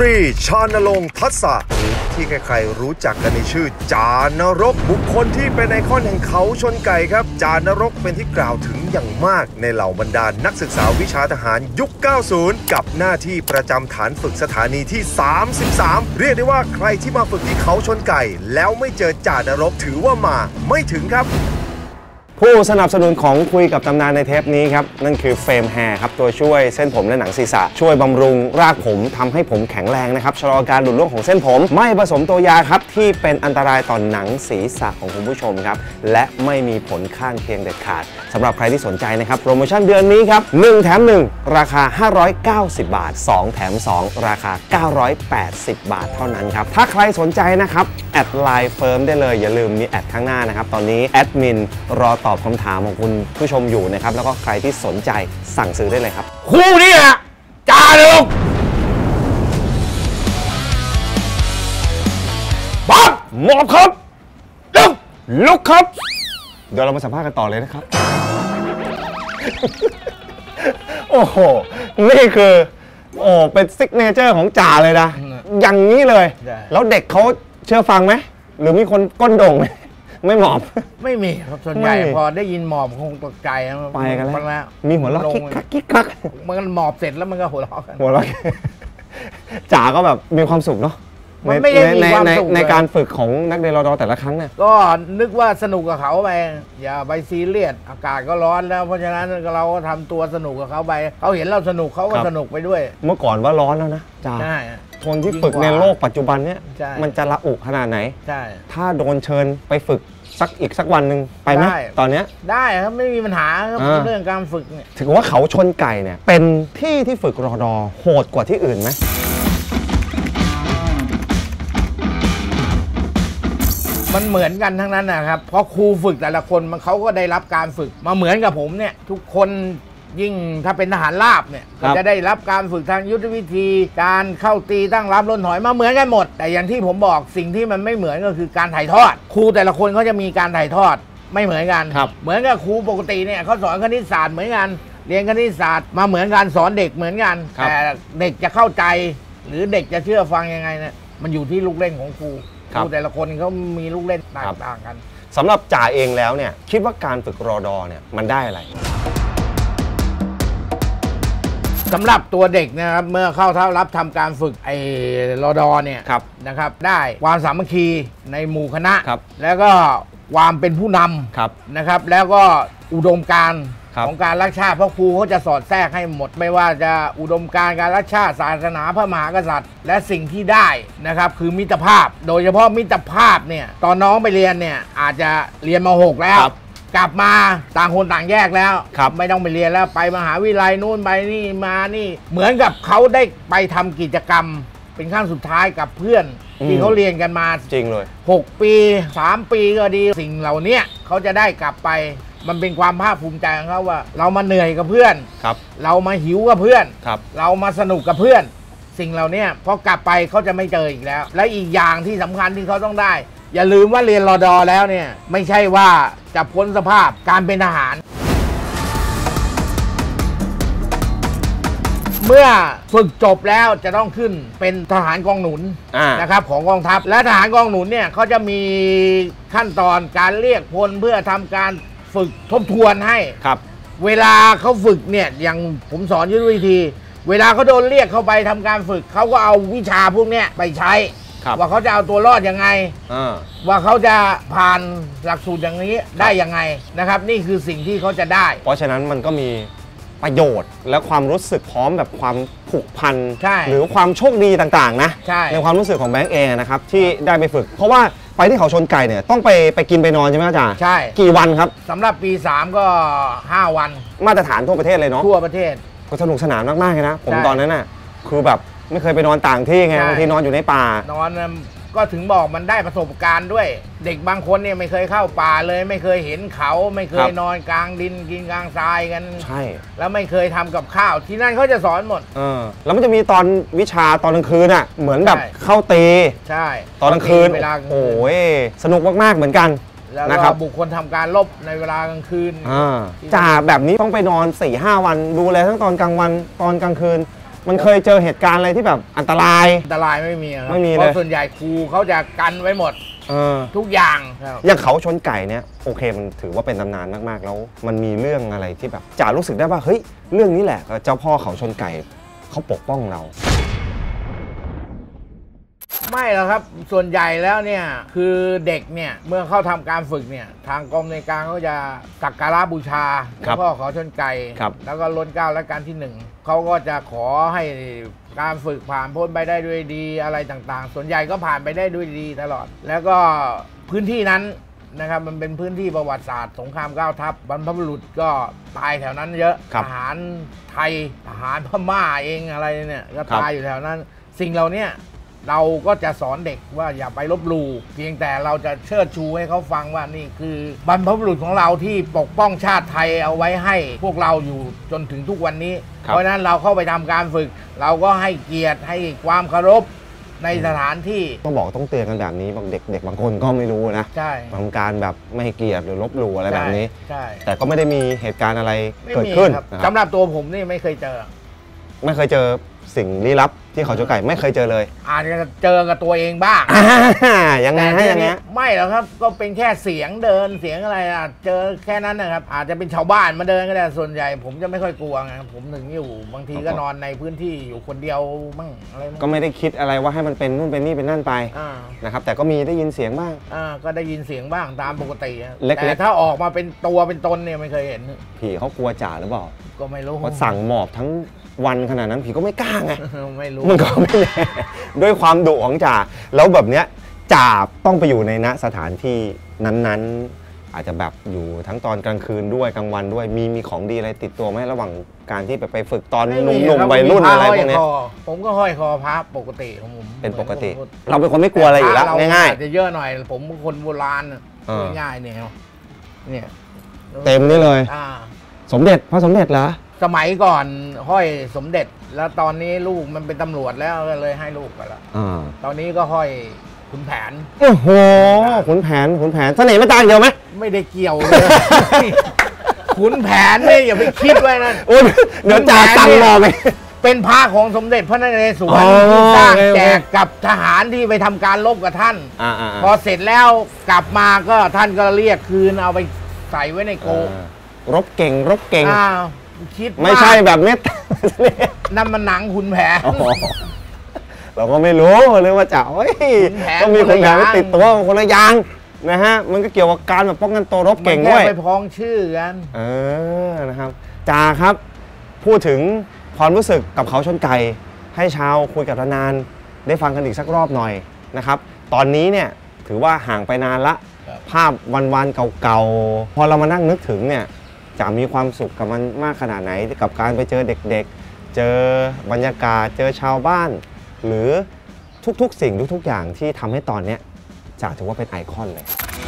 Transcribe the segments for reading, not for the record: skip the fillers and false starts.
รีชานรงค์ทัศน์ที่ใครๆรู้จักกันในชื่อจานรกบุคคลที่เป็นไอคอนแห่งเขาชนไก่ครับจานรกเป็นที่กล่าวถึงอย่างมากในเหล่าบรรดานักศึกษาวิชาทหารยุค 90 กับหน้าที่ประจำฐานฝึกสถานีที่ 33 เรียกได้ว่าใครที่มาฝึกที่เขาชนไก่แล้วไม่เจอจานรกถือว่ามาไม่ถึงครับผู้สนับสนุนของคุยกับตำนานในเทปนี้ครับนั่นคือเฟรมแฮร์ครับตัวช่วยเส้นผมและหนังศีรษะช่วยบำรุงรากผมทำให้ผมแข็งแรงนะครับชะลอการหลุดร่วงของเส้นผมไม่ผสมตัวยาครับที่เป็นอันตรายต่อหนังศีรษะของคุณผู้ชมครับและไม่มีผลข้างเคียงเด็ดขาดสำหรับใครที่สนใจนะครับโปรโมชั่นเดือนนี้ครับ1แถม1ราคา590 บาท2แถม2ราคา980 บาทเท่านั้นครับถ้าใครสนใจนะครับแอดไลน์เฟิร์มได้เลยอย่าลืมมีแอดข้างหน้านะครับตอนนี้แอดมินรอตอบคำถามของคุณผู้ชมอยู่นะครับแล้วก็ใครที่สนใจสั่งซื้อได้เลยครับคู่นี้ฮะจารึกปั๊บหมอบครับลุกครับเดี๋ยวเรามาสัมภาษณ์กันต่อเลยนะครับ โอ้โหนี่คือเป็นซิกเนเจอร์ของจ่าเลยนะอย่างนี้เลยแล้วเด็กเขาเชื่อฟังไหมหรือมีคนก้นโด่งไหมไม่หมอบไม่มีครับส่วนใหญ่พอได้ยินหมอบคงตกใจไปกันแล้วมีหัวเราะกิ๊กคักกิ๊กคักมันหมอบเสร็จแล้วมันก็หัวเราะกันจ๋าก็แบบมีความสุขเนาะในการฝึกของนักเรียนรด.แต่ละครั้งเนี่ยก็นึกว่าสนุกกับเขาไปอย่าไปซีเรียสอากาศก็ร้อนแล้วเพราะฉะนั้นเราก็ทำตัวสนุกกับเขาไปเขาเห็นเราสนุกเขาก็สนุกไปด้วยเมื่อก่อนว่าร้อนแล้วนะจ๋าคนที่ฝึกในโลกปัจจุบันเนี่ยมันจะระอุขนาดไหนใช่ถ้าโดนเชิญไปฝึกสักวันหนึ่งไปไหมตอนนี้ได้ครับไม่มีปัญหาครับเรื่องการฝึกเนี่ยถือว่าเขาชนไก่เนี่ยเป็นที่ที่ฝึกรด.โหดกว่าที่อื่นไหมมันเหมือนกันทั้งนั้นนะครับเพราะครูฝึกแต่ละคนเขาก็ได้รับการฝึกมาเหมือนกับผมเนี่ยทุกคนยิ่งถ้าเป็นทหารราบเนี่ยก็จะได้รับการฝึกทางยุทธวิธีการเข้าตีตั้งรับล้นถอยมาเหมือนกันหมดแต่อย่างที่ผมบอกสิ่งที่มันไม่เหมือนก็คือการถ่ายทอดครูแต่ละคนเขาจะมีการถ่ายทอดไม่เหมือนกันเหมือนกับครูปกติเนี่ยเขาสอนคณิตศาสตร์เหมือนกันเรียนคณิตศาสตร์มาเหมือนกันสอนเด็กเหมือนกันแต่เด็กจะเข้าใจหรือเด็กจะเชื่อฟังยังไงเนี่ยมันอยู่ที่ลูกเล่นของครูแต่ละคนเขามีลูกเล่นต่างกันสำหรับจ่าเองแล้วเนี่ยคิดว่าการฝึกรด.เนี่ยมันได้อะไรสำหรับตัวเด็กนะครับเมื่อเข้ารับทำการฝึกรด.เนี่ยนะครับได้ความสามัคคีในหมู่คณะแล้วก็ความเป็นผู้นำนะครับแล้วก็อุดมการณ์ของการรักชาติเพราะครูเขาจะสอดแทรกให้หมดไม่ว่าจะอุดมการณ์การรักชาติศาสนาพระมหากษัตริย์และสิ่งที่ได้นะครับคือมิตรภาพโดยเฉพาะมิตรภาพเนี่ยตอนน้องไปเรียนเนี่ยอาจจะเรียนม.6 แล้วกลับมาต่างคนต่างแยกแล้วไม่ต้องไปเรียนแล้วไปมหาวิทยาลัยนู่นไปนี่มานี่เหมือนกับเขาได้ไปทำกิจกรรมเป็นขั้นสุดท้ายกับเพื่อนที่เขาเรียนกันมาจริงเลย 6 ปี3 ปีก็ดีสิ่งเหล่านี้เขาจะได้กลับไปมันเป็นความภาคภูมิใจของเขาว่าเรามาเหนื่อยกับเพื่อนเรามาหิวกับเพื่อนเรามาสนุกกับเพื่อนสิ่งเหล่านี้พอกลับไปเขาจะไม่เจออีกแล้วและอีกอย่างที่สำคัญที่เขาต้องได้อย่าลืมว่าเรียนรด.แล้วเนี่ยไม่ใช่ว่าจะพ้นสภาพการเป็นทหารเมื่อฝึกจบแล้วจะต้องขึ้นเป็นทหารกองหนุนนะครับของกองทัพและทหารกองหนุนเนี่ยเขาจะมีขั้นตอนการเรียกพลเพื่อทำการฝึกทบทวนให้เวลาเขาฝึกเนี่ยอย่างผมสอนยุทธวิธีเวลาเขาโดนเรียกเข้าไปทำการฝึกเขาก็เอาวิชาพวกนี้ไปใช้ว่าเขาจะเอาตัวรอดยังไงว่าเขาจะผ่านหลักสูตรอย่างนี้ได้ยังไงนะครับนี่คือสิ่งที่เขาจะได้เพราะฉะนั้นมันก็มีประโยชน์และความรู้สึกพร้อมแบบความผูกพันหรือความโชคดีต่างๆนะในความรู้สึกของแบงค์เองนะครับที่ได้ไปฝึกเพราะว่าไปที่เขาชนไก่เนี่ยต้องไปกินไปนอนใช่ไหมอาจารย์ใช่กี่วันครับสำหรับปี3ก็5 วันมาตรฐานทั่วประเทศเลยเนาะทั่วประเทศก็สนุกสนานมากๆเลยนะผมตอนนั้นน่ะคือแบบไม่เคยไปนอนต่างที่ไงบางทีนอนอยู่ในป่านอนก็ถึงบอกมันได้ประสบการณ์ด้วยเด็กบางคนเนี่ยไม่เคยเข้าป่าเลยไม่เคยเห็นเขาไม่เคยนอนกลางดินกินกลางทรายกันใช่แล้วไม่เคยทำกับข้าวที่นั่นเขาจะสอนหมดแล้วมันจะมีตอนวิชาตอนกลางคืนอ่ะเหมือนแบบเข้าตีใช่ตอนกลางคืนโอ้ยสนุกมากๆเหมือนกันนะครับบุคคลทำการลบในเวลากลางคืนจ่าแบบนี้ต้องไปนอน 4-5 วันดูแลทั้งตอนกลางวันตอนกลางคืนมันเคยเจอเหตุการณ์อะไรที่แบบอันตรายไม่มีครับไม่มีเลยเพราะส่วนใหญ่ครูเขาจะกันไว้หมดทุกอย่างอย่างเขาชนไก่เนี่ยโอเคมันถือว่าเป็นตำนานมากๆแล้วมันมีเรื่องอะไรที่แบบจ๋ารู้สึกได้ว่าเฮ้ยเรื่องนี้แหละเจ้าพ่อเขาชนไก่เขาปกป้องเราไม่หรอกครับส่วนใหญ่แล้วเนี่ยคือเด็กเนี่ยเมื่อเข้าทำการฝึกเนี่ยทางกรมในการเขาจะสักการะบูชาเจ้าพ่อเขาชนไก่แล้วก็ล้นเกล้าและการที่1เขาก็จะขอให้การฝึกผ่านพ้นไปได้ด้วยดีอะไรต่างๆส่วนใหญ่ก็ผ่านไปได้ด้วยดีตลอดแล้วก็พื้นที่นั้นนะครับมันเป็นพื้นที่ประวัติศาสตร์สงคราม9 ทัพบรรพบุรุษก็ตายแถวนั้นเยอะทหารไทยทหารพม่าเองอะไรเนี่ยก็ตายอยู่แถวนั้นสิ่งเหล่านี้เราก็จะสอนเด็กว่าอย่าไปลบหลู่เพียงแต่เราจะเชิดชูให้เขาฟังว่านี่คือบรรพบุรุษของเราที่ปกป้องชาติไทยเอาไว้ให้พวกเราอยู่จนถึงทุกวันนี้เพราะฉะนั้นเราเข้าไปทำการฝึกเราก็ให้เกียรติให้ความเคารพในสถานที่ต้องเตือนกันแบบนี้บางเด็กบางคนก็ไม่รู้นะใช่บางการแบบไม่ให้เกียรติหรือลบหลู่อะไรแบบนี้ใช่แต่ก็ไม่ได้มีเหตุการณ์อะไรเกิดขึ้นสำหรับตัวผมนี่ไม่เคยเจอสิ่งลี้ลับที่เขาชนไก่ไม่เคยเจอเลยอาจจะเจอกับตัวเองบ้างยังไงอย่างเงี้ยไม่หรอกครับก็เป็นแค่เสียงเดินเสียงอะไรเจอแค่นั้นนะครับอาจจะเป็นชาวบ้านมาเดินก็ได้ส่วนใหญ่ผมจะไม่ค่อยกลัวไงผมถึงอยู่บางทีก็นอนในพื้นที่อยู่คนเดียวบ้างอะไรก็ไม่ได้คิดอะไรว่าให้มันเป็นนู่นเป็นนี่เป็นนั่นไปนะครับแต่ก็มีได้ยินเสียงบ้างก็ได้ยินเสียงบ้างตามปกติแต่ถ้าออกมาเป็นตัวเป็นตนเนี่ยไม่เคยเห็นผีเขากลัวจ่าหรือเปล่าก็ไม่รู้เขาสั่งหมอบทั้งวันขนาดนั้นผีก็ไม่กล้าไงไม่รู้มันก็ไม่แน่ด้วยความดุของจ่าแล้วแบบเนี้ยจ่าต้องไปอยู่ในณสถานที่นั้นๆอาจจะแบบอยู่ทั้งตอนกลางคืนด้วยกลางวันด้วยมีของดีอะไรติดตัวไหมระหว่างการที่ไปฝึกตอนหนุ่มๆวัยรุ่นอะไรพวกนี้ผมก็ห้อยคอพระปกติของผมเป็นปกติเราเป็นคนไม่กลัวอะไรอยู่แล้วง่ายๆจะเยอะหน่อยผมเป็นคนโบราณง่ายๆเนี่ยเต็มนี่เลยสมเด็จพระสมเด็จเหรอสมัยก่อนห้อยสมเด็จแล้วตอนนี้ลูกมันเป็นตำรวจแล้วก็เลยให้ลูกไปแล้วตอนนี้ก็ห้อยขุนแผนโอ้โหขุนแผนเสน่ห์ไม่ต่างเดียวไหมไม่ได้เกี่ยวเลยขุนแผนนี่อย่าไปคิดไว้นะเดี๋ยวจ่าตังรอไปเป็นพระของสมเด็จพระนเรศวรสร้างแจกกับทหารที่ไปทำการรบกับท่านพอเสร็จแล้วกลับมาก็ท่านก็เรียกคืนเอาไปใส่ไว้ในโกรบเก่งคิดไม่ใช่แบบเม็ดนั่นมันหนังขุนแผนเราก็ไม่รู้เลยว่าจะก็มีขุนแผนติดตัวคนละอย่างนะฮะมันก็เกี่ยวกับการแบบป้องกันตัวรบเก่งด้วยไปพ้องชื่อกันนะครับจ่าครับพูดถึงความรู้สึกกับเขาชนไก่ให้ชาวคุยกับนานได้ฟังกันอีกสักรอบหน่อยนะครับตอนนี้เนี่ยถือว่าห่างไปนานละภาพวันๆเก่าๆพอเรามานั่งนึกถึงเนี่ยจะมีความสุขกับมันมากขนาดไหนกับการไปเจอเด็กๆเจอบรรยากาศเจอชาวบ้านหรือทุกๆสิ่งทุกๆอย่างที่ทำให้ตอนนี้จะถือว่าเป็นไอคอนเลย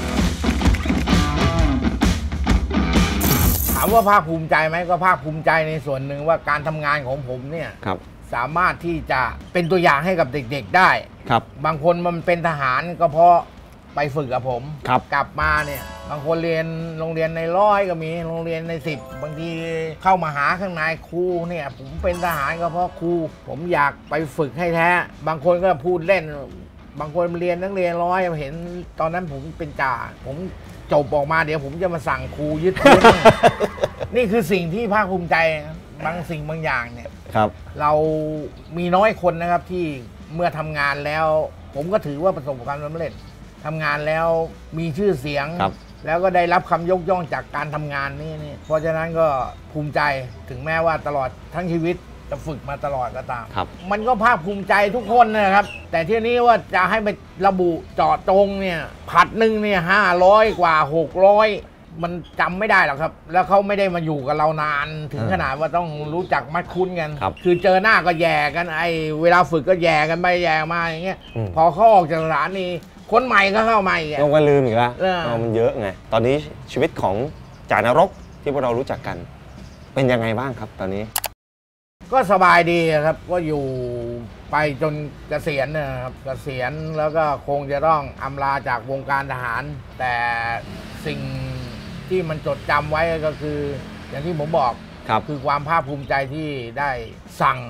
ถามว่าภาคภูมิใจไหมก็ภาคภูมิใจในส่วนหนึ่งว่าการทำงานของผมเนี่ยสามารถที่จะเป็นตัวอย่างให้กับเด็กๆได้บางคนมันเป็นทหารก็เพราะไปฝึกกับผมกลับมาเนี่ยบางคนเรียนโรงเรียนใน100ก็มีโรงเรียนใน10บางทีเข้ามาหาข้างในครูเนี่ยผมเป็นทหารก็เพราะครูผมอยากไปฝึกให้แท้บางคนก็พูดเล่นบางคนเรียนนักเรียน100เห็นตอนนั้นผมเป็นจ่าผมจบออกมาเดี๋ยวผมจะมาสั่งครูยึดพื้น นี่คือสิ่งที่ภาคภูมิใจบางสิ่งบางอย่างเนี่ยเรามีน้อยคนนะครับที่เมื่อทำงานแล้วผมก็ถือว่าประสบความสำเร็จทำงานแล้วมีชื่อเสียงแล้วก็ได้รับคำยกย่องจากการทำงานนี่เพราะฉะนั้นก็ภูมิใจถึงแม้ว่าตลอดทั้งชีวิตจะฝึกมาตลอดก็ตามมันก็ภาคภูมิใจทุกคนนะครับแต่ที่นี้ว่าจะให้ไประบุเจาะจงเนี่ยผัดหนึ่งเนี่ย500 กว่า600มันจำไม่ได้หรอกครับแล้วเขาไม่ได้มาอยู่กับเรานานถึงขนาดว่าต้องรู้จักมัดคุ้นกันคือเจอหน้าก็แย่กันเวลาฝึกก็แย่กันไปแย่มาอย่างเงี้ยพอเขาออกจากสถานีคนใหม่ก็เข้ามาอีกก็ลืมอีกแล้วมันเยอะไงตอนนี้ชีวิตของจ่านรกที่พวกเรารู้จักกันเป็นยังไงบ้างครับตอนนี้ก็สบายดีครับก็อยู่ไปจนเกษียณนะครับเกษียณแล้วก็คงจะต้องอำลาจากวงการทหารแต่สิ่งที่มันจดจำไว้ก็คืออย่างที่ผมบอกคือความภาคภูมิใจที่ได้สั่ง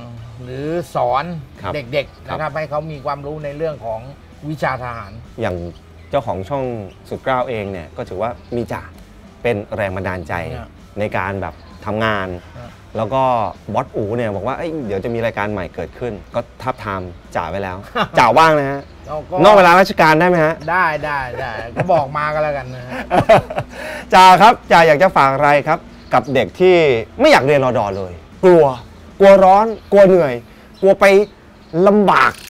หรือสอนเด็กๆนะครับให้เขามีความรู้ในเรื่องของวิชาทหารอย่างเจ้าของช่องสุดเกล้าเองเนี่ยก็ถือว่ามีจ่าเป็นแรงบันดาลใจในการแบบทำงานแล้วก็บอสอูเนี่ยบอกว่าเดี๋ยวจะมีรายการใหม่เกิดขึ้นก็ทับทามจ่าไว้แล้ว จ่าว่างนะฮะนอกเวลาราชการได้ไหมฮะได้ก็บอกมากันแล้วกันนะจ่าครับจ่าอยากจะฝากอะไรครับกับเด็กที่ไม่อยากเรียนรอดอเลยกลัวร้อนกลัวเหนื่อยกลัวไปลำบาก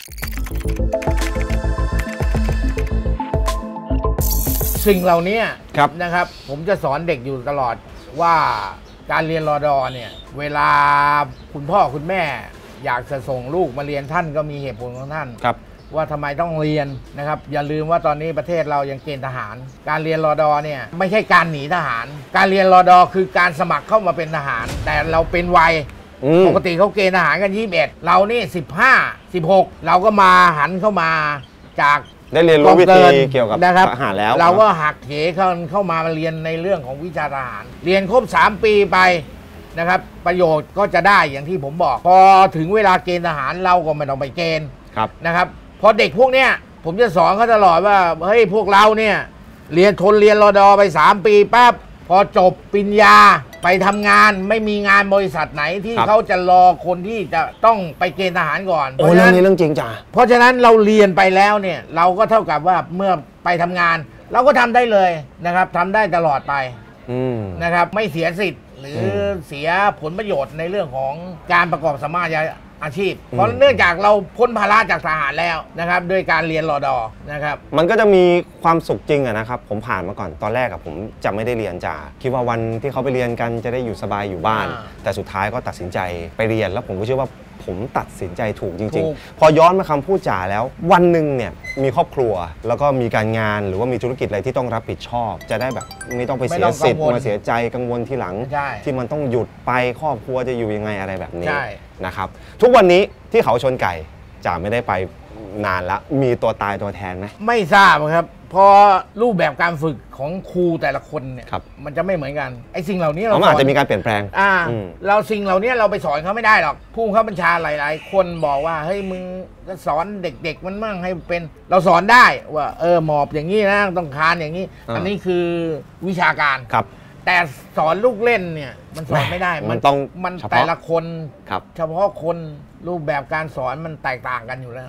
สิ่งเหล่านี้นะครับผมจะสอนเด็กอยู่ตลอดว่าการเรียนรอดอเนี่ยเวลาคุณพ่อคุณแม่อยากจะส่งลูกมาเรียนท่านก็มีเหตุผลของท่านว่าทำไมต้องเรียนนะครับอย่าลืมว่าตอนนี้ประเทศเรายังเกณฑ์ทหารการเรียนรอดอเนี่ยไม่ใช่การหนีทหารการเรียนรอดอคือการสมัครเข้ามาเป็นทหารแต่เราเป็นวัยปกติเขาเกณฑ์ทหารกัน21เรานี่15 16เราก็มาหันเข้ามาจากได้เรียนรู้วิธีเกี่ยวกับทหารแล้วเราก็หักเหเข้ามาเรียนในเรื่องของวิชาทหารเรียนครบ3 ปีไปนะครับประโยชน์ก็จะได้อย่างที่ผมบอกพอถึงเวลาเกณฑ์ทหารเราก็ไม่ต้องไปเกณฑ์นะครับพอเด็กพวกเนี้ยผมจะสอนเขาตลอดว่าเฮ้ยพวกเราเนี่ยเรียนรอดอไป3 ปีปั๊บพอจบปริญญาไปทำงานไม่มีงานบริษัทไหนที่เขาจะรอคนที่จะต้องไปเกณฑ์ทหารก่อนโอ้เรื่องนี้เรื่องจริงจ้ะเพราะฉะนั้นเราเรียนไปแล้วเนี่ยเราก็เท่ากับว่าเมื่อไปทำงานเราก็ทำได้เลยนะครับทำได้ตลอดไปนะครับไม่เสียสิทธิ์หรือเสียผลประโยชน์ในเรื่องของการประกอบสมาชิกอาชีพเพราะเนื่องจากเราพ้นภาระจากทหารแล้วนะครับด้วยการเรียนรอดอนะครับมันก็จะมีความสุขจริงนะครับผมผ่านมาก่อนตอนแรกผมจะไม่ได้เรียนจ่าคิดว่าวันที่เขาไปเรียนกันจะได้อยู่สบายอยู่บ้านแต่สุดท้ายก็ตัดสินใจไปเรียนแล้วผมก็เชื่อว่าผมตัดสินใจถูกจริงๆพอย้อนมาคำพูดจ่าแล้ววันหนึ่งเนี่ยมีครอบครัวแล้วก็มีการงานหรือว่ามีธุรกิจอะไรที่ต้องรับผิดชอบจะได้แบบไม่ต้องไปเสียสิทธิ์มาเสียใจกังวลทีหลังที่มันต้องหยุดไปครอบครัวจะอยู่ยังไงอะไรแบบนี้นะครับทุกวันนี้ที่เขาชนไก่จ่าไม่ได้ไปนานละมีตัวตายตัวแทนไหมไม่ทราบครับพอรูปแบบการฝึกของครูแต่ละคนเนี่ยมันจะไม่เหมือนกันไอ้สิ่งเหล่านี้เราอาจจะมีการเปลี่ยนแปลงเราสิ่งเหล่านี้เราไปสอนเขาไม่ได้หรอกผู้บังคับบัญชาหลายๆคนบอกว่าเฮ้ยมึงก็สอนเด็กๆมันมั่งให้เป็นเราสอนได้ว่าหมอบอย่างนี้นะต้องคานอย่างนี้อันนี้คือวิชาการแต่สอนลูกเล่นเนี่ยมันสอนไม่ได้มันต้องมันแต่ละคนเฉพาะคนรูปแบบการสอนมันแตกต่างกันอยู่แล้ว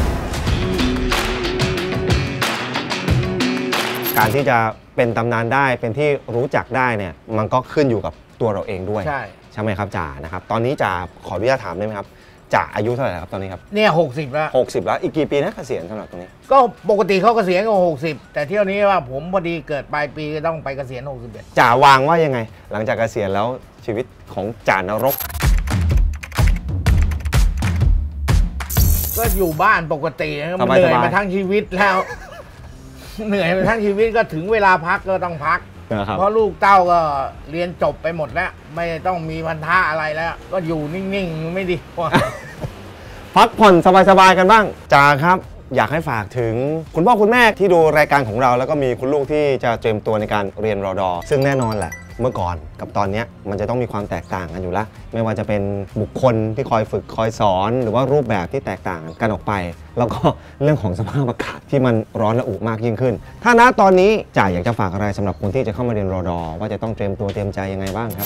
การที่จะเป็นตำนานได้เป็นที่รู้จักได้เนี่ยมันก็ขึ้นอยู่กับตัวเราเองด้วยใช่ไหมครับจ่านะครับตอนนี้จ่าขออนุญาตถามได้ไหมครับจ่าอายุเท่าไหร่ครับตอนนี้ครับเนี่ย60แล้ว 60แล้วอีกกี่ปีนะเกษียณสำหรับตรงนี้ก็ปกติเขาเกษียณก็60แต่เที่ยวนี้ว่าผมพอดีเกิดปลายปีก็ต้องไปเกษียณ61 จ่าวางว่ายังไงหลังจากเกษียณแล้วชีวิตของจ่านรกก็อยู่บ้านปกติมันเหนื่อยมาทั้งชีวิตแล้วเหนื่อยมาทั้งชีวิตก็ถึงเวลาพักก็ต้องพักเพราะลูกเต้าก็เรียนจบไปหมดแล้วไม่ต้องมีพันธะอะไรแล้วก็อยู่นิ่งๆไม่ดีพักผ่อนสบายๆกันบ้างจ่าครับอยากให้ฝากถึงคุณพ่อคุณแม่ที่ดูรายการของเราแล้วก็มีคุณลูกที่จะเตรียมตัวในการเรียนรอดอซึ่งแน่นอนแหละเมื่อก่อนกับตอนนี้มันจะต้องมีความแตกต่างกันอยู่แล้วไม่ว่าจะเป็นบุคคลที่คอยฝึกคอยสอนหรือว่ารูปแบบที่แตกต่างกันออกไปแล้วก็เรื่องของสภาพอากาศที่มันร้อนระอุมากยิ่งขึ้นถ้าณตอนนี้จ่าอยากจะฝากอะไรสำหรับคนที่จะเข้ามาเรียนรอดอว่าจะต้องเตรียมตัวเตรียมใจยังไงบ้างครับ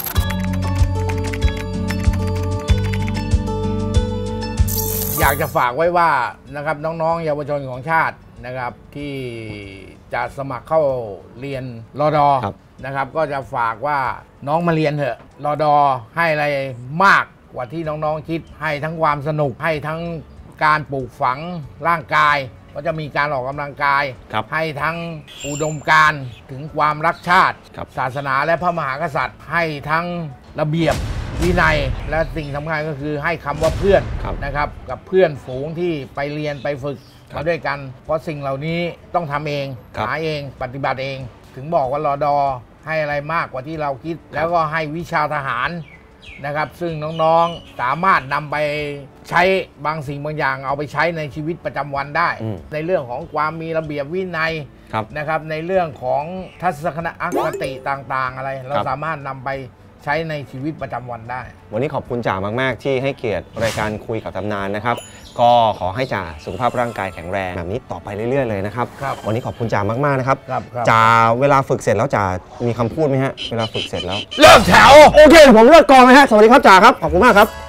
อยากจะฝากไว้ว่านะครับน้องๆเยาวชนของชาตินะครับที่จะสมัครเข้าเรียนรอดอนะครับก็จะฝากว่าน้องมาเรียนเถอะรอดอให้อะไรมากกว่าที่น้องๆคิดให้ทั้งความสนุกให้ทั้งการปลูกฝังร่างกายก็จะมีการออกกำลังกายให้ทั้งอุดมการณ์ถึงความรักชาติศาสนาและพระมหากษัตริย์ให้ทั้งระเบียบวินัยและสิ่งสำคัญก็คือให้คำว่าเพื่อนนะครับกับเพื่อนฝูงที่ไปเรียนไปฝึกมาด้วยกันเพราะสิ่งเหล่านี้ต้องทำเองหาเองปฏิบัติเองถึงบอกว่ารอดอให้อะไรมากกว่าที่เราคิดแล้วก็ให้วิชาทหารนะครับซึ่งน้องๆสามารถนำไปใช้บางสิ่งบางอย่างเอาไปใช้ในชีวิตประจำวันได้ในเรื่องของความมีระเบียบวินัยนะครับในเรื่องของทัศนคติต่างๆอะไรเราสามารถนำไปใช้ในชีวิตประจำวันได้วันนี้ขอบคุณจ่ามากๆที่ให้เกียรติรายการคุยกับตำนานนะครับก็ขอให้จ่าสุขภาพร่างกายแข็งแรงแบบนี้ต่อไปเรื่อยๆเลยนะครับวันนี้ขอบคุณจ่ามากๆนะครับจ่าเวลาฝึกเสร็จแล้วจ่ามีคำพูดไหมฮะเวลาฝึกเสร็จแล้วเลิกแถวโอเคผมเลิกกองเลยฮะสวัสดีครับจ่าครับขอบคุณมากครับ